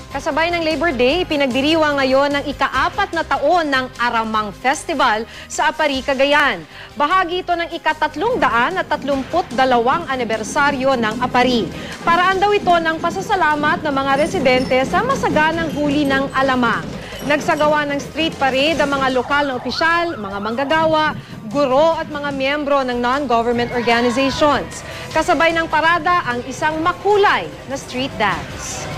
Kasabay ng Labor Day, pinagdiriwang ngayon ng ika-4 na taon ng Aramang Festival sa Appari, Cagayan. Bahagi ito ng ika-332 anibersaryo ng Appari. Paraan daw ito ng pasasalamat ng mga residente sa masaganang huli ng alamang. Nagsagawa ng street parade ang mga lokal na opisyal, mga manggagawa, guro at mga miyembro ng non-government organizations. Kasabay ng parada ang isang makulay na street dance.